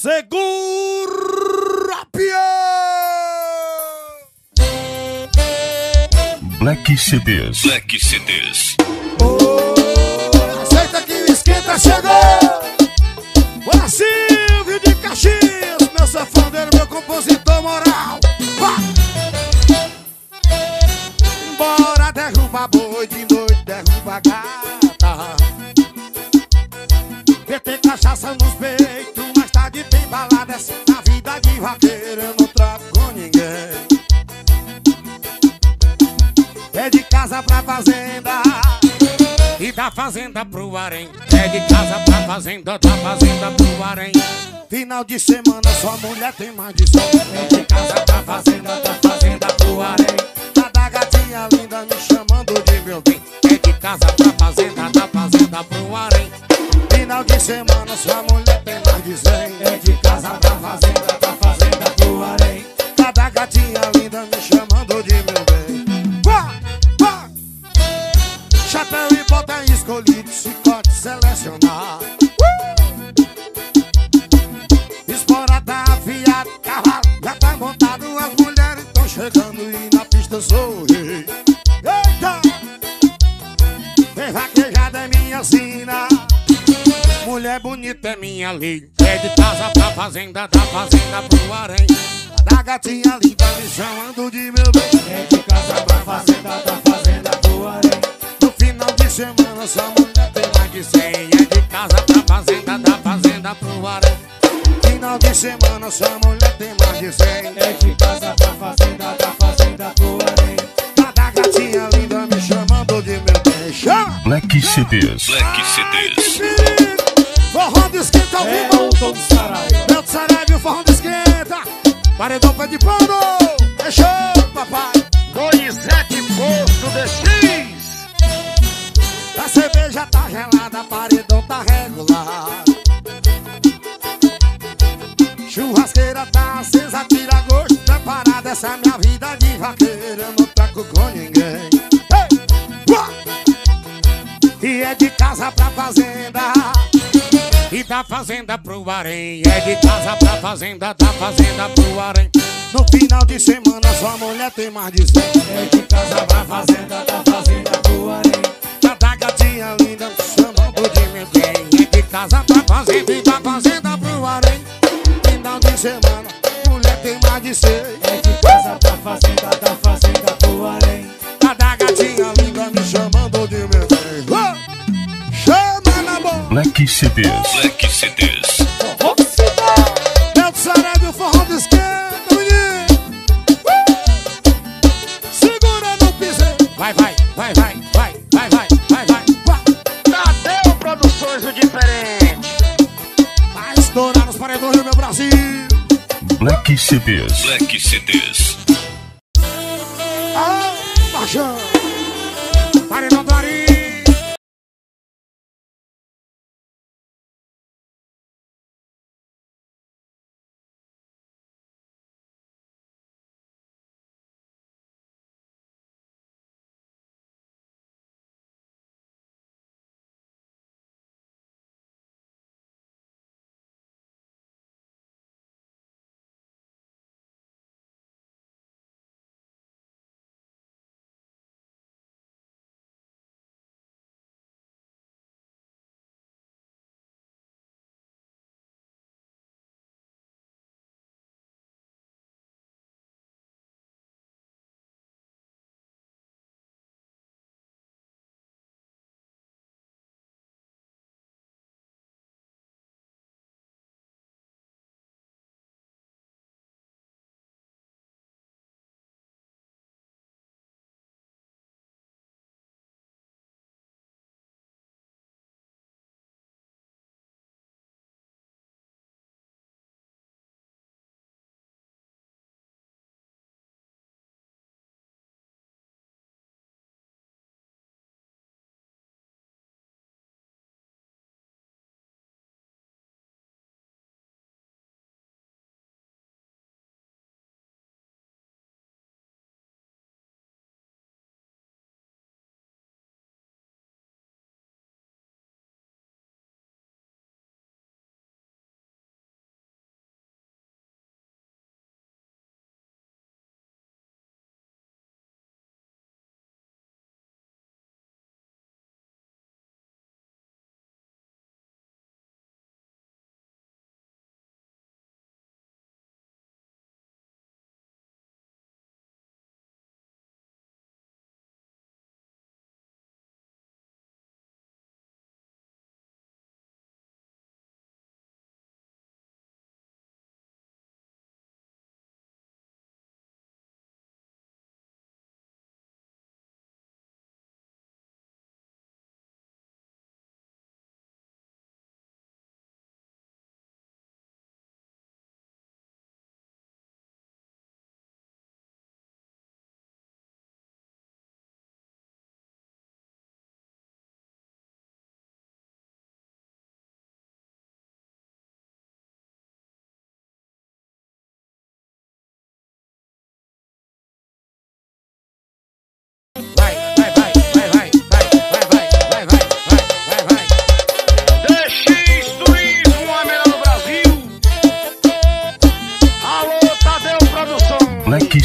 Segura, Black CDs. Black CDs. Aceita que o esquenta chegou. Bora Silvio de Caxias, meu safandeiro, meu compositor moral. Vá! Bora derrubar boi de noite, derruba gata. Tem cachaça nos peitos, mais tarde tem balada. Essa na vida de vaqueiro eu não trago com ninguém. É de casa pra fazenda e da fazenda pro harém. É de casa pra fazenda, da fazenda pro harém. Final de semana sua mulher tem mais de 100. É de casa pra fazenda, da fazenda pro harém. Cada gatinha linda me chamando de meu bem. É de casa pra fazenda, da fazenda pro harém. Final de semana sua mulher tem mais de 100. É de casa pra fazenda, da fazenda pro harém. Cada gatinha linda me chamando de meu bem. Chapéu e bota escolhido, chicote selecionar. Espora tá afiado, cavalo já tá montado. As mulheres tão chegando e na pista sou rei. Eita! Vem vaquejada é minha sina, mulher bonita é minha lei. É de casa pra fazenda, da fazenda pro harém. Da gatinha linda me chamando de meu bem. É de casa pra fazenda, da fazenda pro harém. No final de semana sua mulher tem mais de 100. É de casa pra fazenda, da fazenda pro harém. Final de semana sua mulher tem mais de 100. É de casa pra fazenda, da fazenda pro harém. Da gatinha linda me chamando de meu bem. Chama! Black CDs. Black CDs. Forró do esquenta ao vivo. Elton Saraiva. Elton Saraiva, o forró do esquenta. Paredão pé de pano. É show, papai. Donizete Posto de X. A cerveja tá gelada, paredão tá regular. Churrasqueira tá acesa, tira gosto, preparada. Essa é minha vida de vaqueiro, eu não troco com ninguém. Hey! Uá! E é de casa pra fazenda e da fazenda pro harém. É de casa pra fazenda, da fazenda pro harém. No final de semana sua mulher tem mais de 100. É de casa pra fazenda, da fazenda pro harém. Cada gatinha linda me chamando de meu bem. É de casa pra fazenda e da fazenda pro harém. Final de semana, mulher tem mais de 100. É de casa pra fazenda, da fazenda pro harém. Cada gatinha linda me chamando de meu bem. Chama na boca! Black CDs. Black CDs. Elton Saraiva, o forró do esquenta, menino. Segura no piseiro. Vai, vai, vai, vai, vai, vai, vai, vai, vai. Tadeu Produções o Diferente. Vai estourar nos paredões do meu Brasil. Black CDs. Black CDs. Ah, paixão. Paredão do Ari.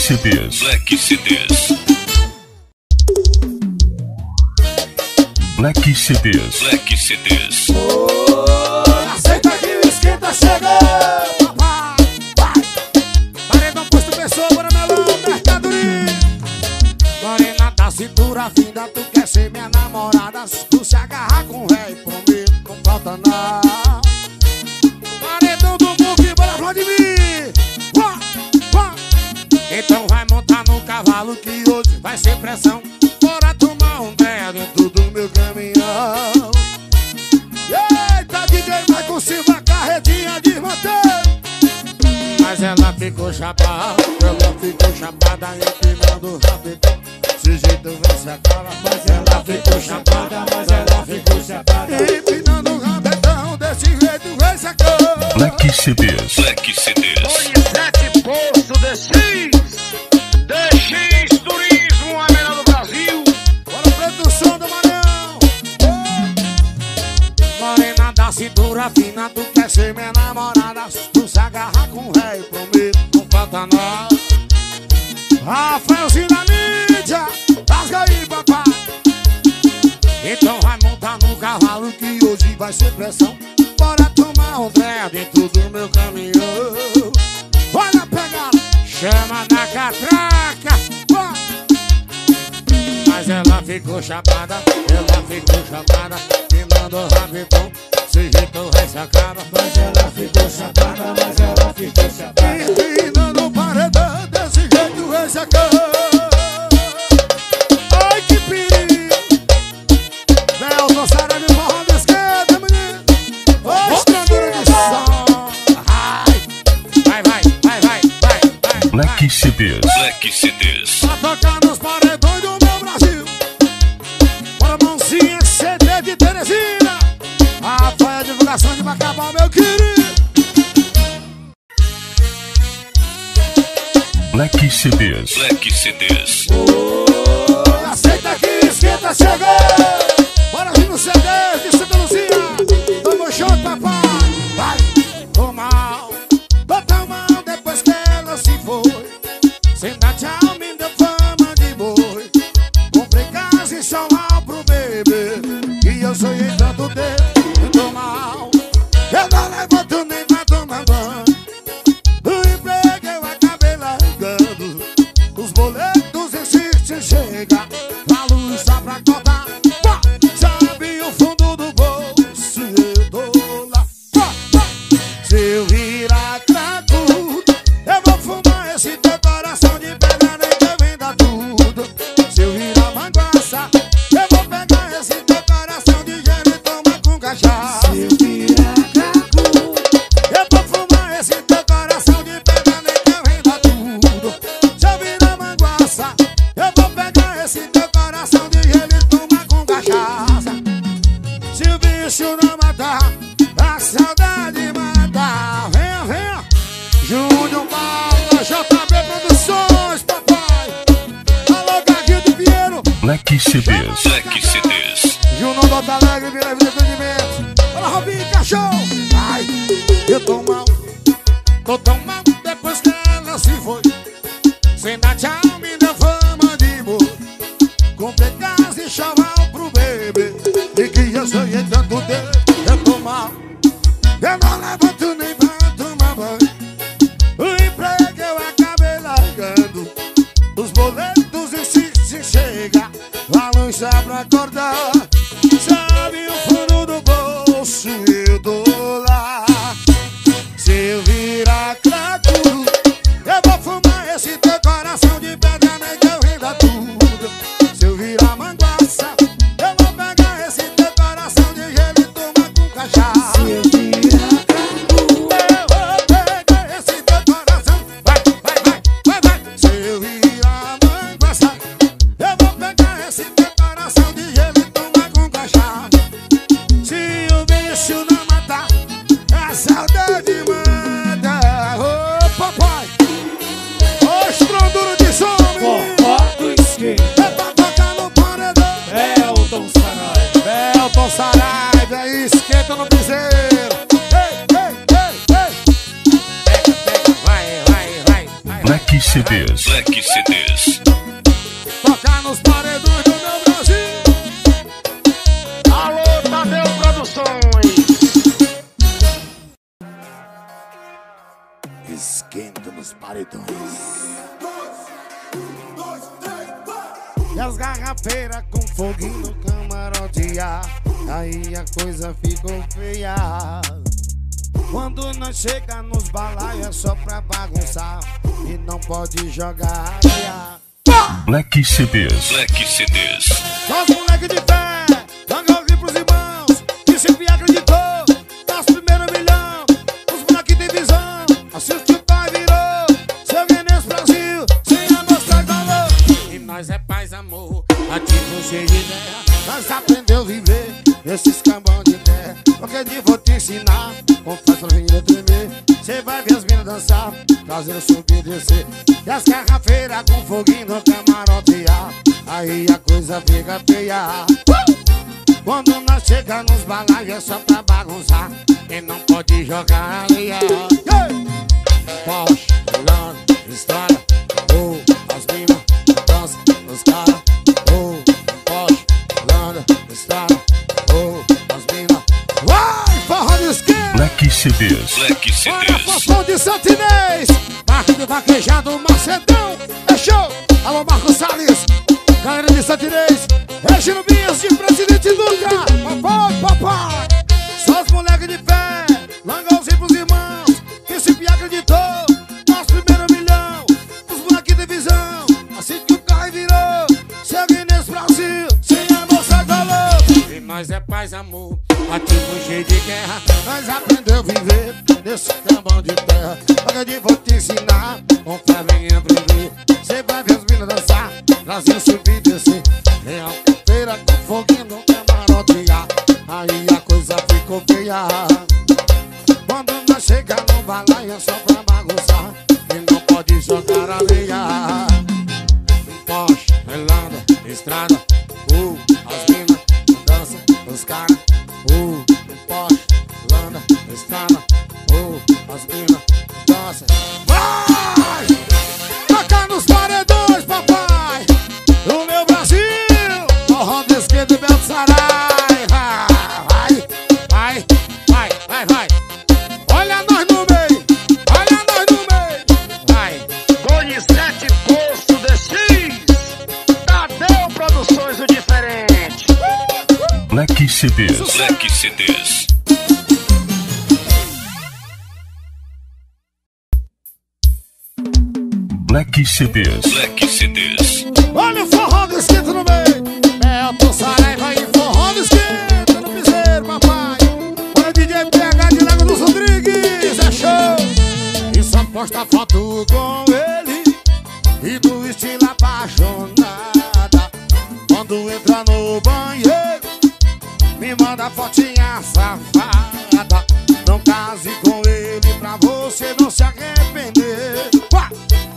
CDs. Black CDs. Black CDs. Black CDs. Aceita que o esquenta chegou, papai. Vai. Paredão posto pessoa, bora melão, mercadoria. Morena da cintura fina, tu quer ser minha namorada. Se tu se agarrar com o rei, prometo, não falta não. Paredão do muque, bora Vladimir. Então vai montar no cavalo que hoje vai ser pressão. Bora tomar um pé dentro do meu caminhão. Eita, DJ vai com Silva, carretinha de manter. Mas ela ficou chapada, empinando o rabetão. Desse jeito vence a cara. Mas ela ficou chapada, empinando o rabetão. Desse jeito vence a cara. Black CDs. Black CDs. Donizete Posto DX Turismo, a melhor do Brasil. Bora produção do Maranhão. Morena da cintura fina, tu quer ser minha namorada. Se tu se agarrar com o rei, prometo, não falta nada. Rafaelzinho da mídia, rasga aí, papai. Então vai montar no cavalo que hoje vai ser pressão. Bora tomar um trem dentro do meu caminhão. Olha a pegada, chama na catraca. Mas ela ficou chapada, empinando o rabetão. Desse jeito vai sacada. Mas ela ficou chapada, empinando o paredão. Desse jeito vai sacada. Ai que perigo. Nelson Sara me forró da esquerda, menino. Ô, estrandura de som. Vai. Black CDs. Black CDs. Pra tocar nos paredões do meu Brasil. Bora mãozinha, CD de Teresina. Apoia a divulgação de Macabal, meu querido. Black CDs. Black CDs. Aceita que esquenta chegou. Bora vir no CD de Santa Luzia. Tamo junto, papai. Vai, tô mal depois que ela se foi. Sem dar tchau, me deu fama de boi. Comprei casa e salão pro bebê. E eu sonhei tanto dele, eu tô mal. Eu não levanto nem pra tomar banho. O emprego eu acabei largando. Os boletos insistem em chegar. A luz tá pra cortar. Sabe o fundo do bolso, eu tô lá. Se eu virar cracudo, eu vou fumar esse teu coração de pedra, nem que eu venda tudo. Se eu virar manguaça, eu vou pegar esse teu coração de gelo e tomar com cachaça. Se eu virar cracudo, eu vou fumar esse teu coração de pedra, nem que eu venda tudo. Se eu virar manguaça, eu vou pegar esse teu coração de gelo e tomar com cachaça. Se o bicho não matar, a saudade matar. Venha, Júnior Malta, JB Produções, papai. Alô, Gaguinho de Pinheiro. Black CDs. Black CDs. Júnior do Alto Alegre, Vila Vida Empreendimentos. Olha, Robinho, cachorro. Ai, eu tô mal depois que ela se foi. Sem dar tchau, me deu fama de boi. Comprei casa e chaval pro bebê. E que eu sonhei tanto dele, eu tô mal. Eu não levanto nem pra tomar banho. O emprego eu acabei largando. Os boletos insistem em chegar. A luz tá pra acordar. Sabe o fundo do bolso, eu tô lá. Se eu virar cracudo, eu vou fumar esse teu coração de pedra, nem que eu venda tudo. Se eu virar manguaça, eu vou pegar esse teu coração de gelo e tomar com cachaça. Se eu virar cracudo, eu vou pegar esse teu coração. Vai. Se eu virar manguaça, eu vou pegar esse teu coração de gelo e tomar com cachaça. Se o bicho não matar, a saudade manda. Ô, papai, ô, estronduro de som, menino. É pra tocar no paredão. Elton Saraiva, é esquenta no piseiro. Ei. Black CDs. Black CDs. Tocar nos paredões do meu Brasil. Alô, Tadeu Produções. Esquenta nos paredões. E as garrafeiras com foguinho no camarote, aí a coisa ficou feia. Quando nós chega nos balaios é só pra bagunçar e não pode jogar areia. Black CDs. Black CDs. Só os moleque de fé, dando ouvir pros irmãos que sempre acreditou. Nosso primeiro milhão, os moleque tem visão. Assiste o pai virou, seu nesse Brasil, sem amor sai valor. E nós é paz, amor, ativo cheio de ideia. Nós aprendeu a viver nesses cambão de terra. Qualquer dia vou te ensinar como faz pra vida tremer. Cê vai ver as minas dançar, prazer subir e descer. E as garrafeiras com foguinho no camarote, aí a coisa fica feia. Quando nós chega nos balaios é só pra bagunçar e não pode jogar areia. Porsche, Milano, estrada, as minas dançam, os caras, Porsche, Milano, estrada, as minas. Vai, forró de esquerda! Black CDs. Black Olha, CDs. Fofão de Santinês, Marco de Vaquejado, Macedão, é show! Alô, Marcos Salles, galera de Santinês, Regino Bias de Presidente Dutra, papai! Só os moleques de pé, langãozinho pros irmãos, que sempre acreditou, nosso primeiro milhão, os moleques de visão, assim que o carro virou, segue nesse Brasil, sem amor sai valor. E nós é paz, amor, ativo cheio de guerra, nós aprendeu a viver nesse cambão de terra. Qualquer dia vou te ensinar, com fé vem aprender. Cê vai ver as minas dançar, Brasil subir e descer. Real feira com foguinho no camarote, aí a coisa ficou feia. Quando nós chega no balaio é só pra bagunçar e não pode jogar areia. Porsche, Relanda, estrada, as minas dançam, os caras, Porsche, Relanda, estrada, as minas dançam. Vai! Tocar nos paredões, papai, do meu Brasil, forró de esquerda e Belo Sarai. Vai. Olha nós no meio, vai. Donizete Posto de X. Tadeu Produções, o diferente. Black CDs. Black CDs. Black CDs. Black CDs. Olha o forró do esquerdo no meio. Belo Sarai vai em forró do esquerdo no piseiro, papai. Olha o DJ PH de Lago dos Rodrigues, é show. E só posta foto com ele e do estilo apaixonada. Quando entra no banheiro, me manda fotinha safada. Não case com ele pra você não se arrepender. Uá!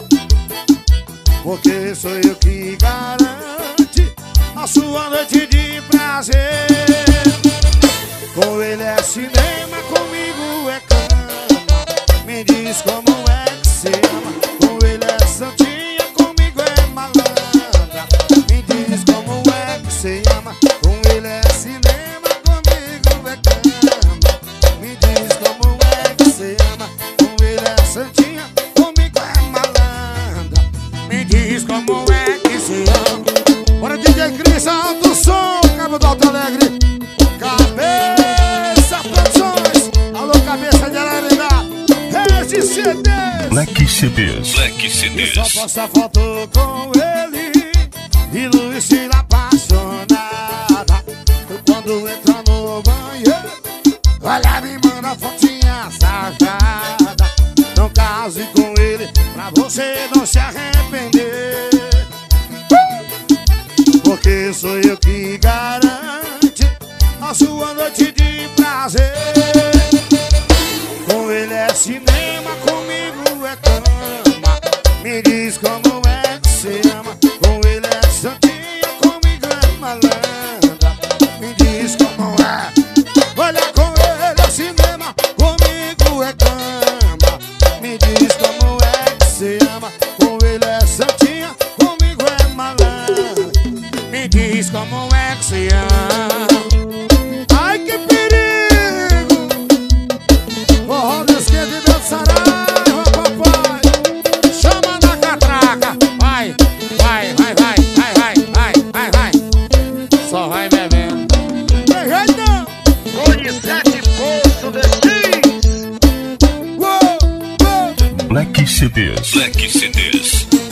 Porque sou eu que garante a sua noite de prazer. Com ele é cinema, comigo é cama. Me diz como é que se ama. Com ele é santinha, comigo é malandra. Me diz como é que se ama. Com ele é cinema, comigo é cama. Me diz como é que se ama. Com ele é santinha, comigo é malandra. Me diz como é que se ama. Bora DJ Cris, alto som, Cabo do Alto Alegre. Cabeça Produções, alô cabeça de Ararendá, Rede CDs. Black CDs. Black E só CDs. posta foto com ele e no estilo apaixonada. Quando entra no banheiro, olha, me manda fotinha safada. Não case com ele pra você não se arrepender. Porque sou eu que garante a sua noite de prazer. Com ele é cinema, comigo é cama. Me diz como é que se ama. Com ele é santinha, comigo é malandra. Me diz como é. Olha, com ele é cinema, comigo é cama. Me diz como é que se ama. Com ele como é que se ama. Ai, que perigo. Forró de esquerda e meu saraiva, papai. Chama na catraca. Vai, vai, vai, vai, vai, vai, vai, vai, vai. Só vai bebendo. Tem jeito não. Cone 7 Posto de X. Black CDs. Black CDs.